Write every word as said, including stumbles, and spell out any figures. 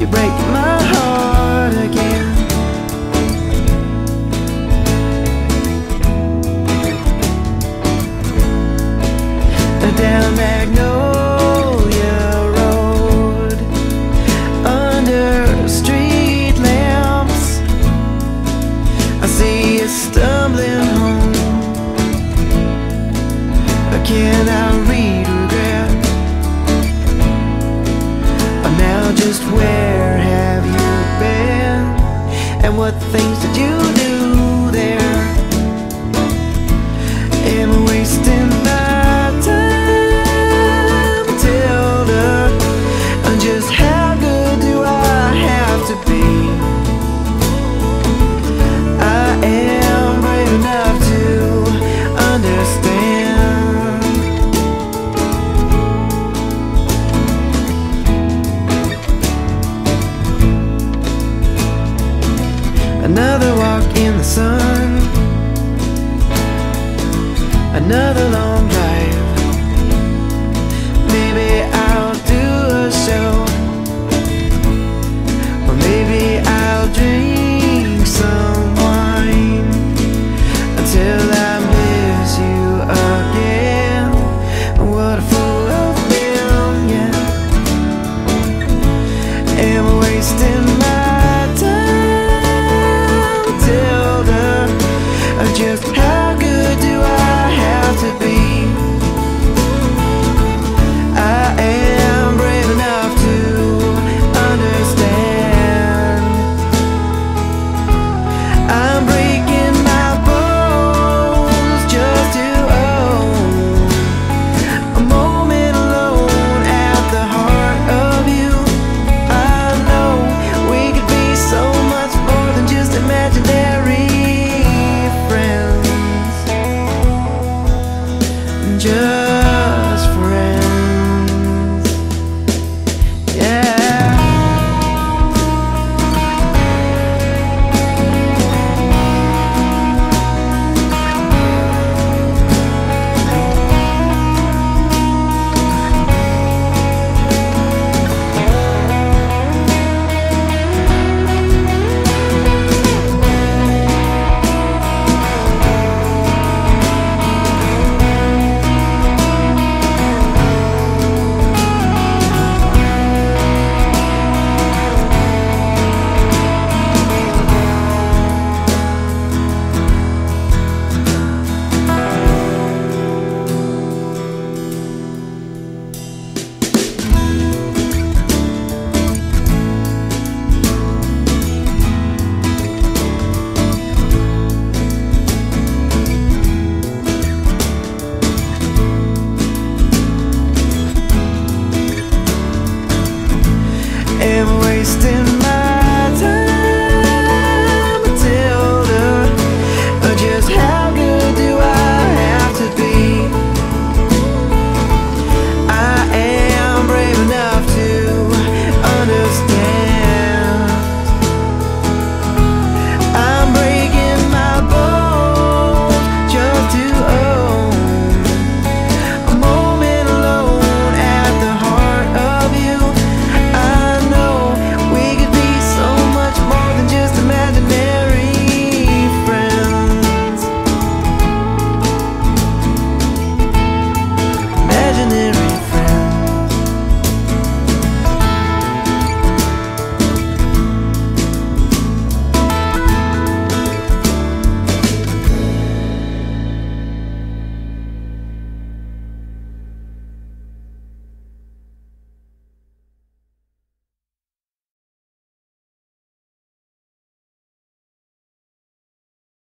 break my heart again. Down Magnolia Road, under street lamps, I see you stumbling home. Can I read regret? Now just where have you been? And what things did you do there? Am I wasting my time, Matilda? And just how good do I have to be? I am brave enough to understand. Another walk in the sun, another long drive. Maybe I'll do a show, or maybe I'll drink some wine until I miss you again. What a fool I've been, yeah. Am I wasting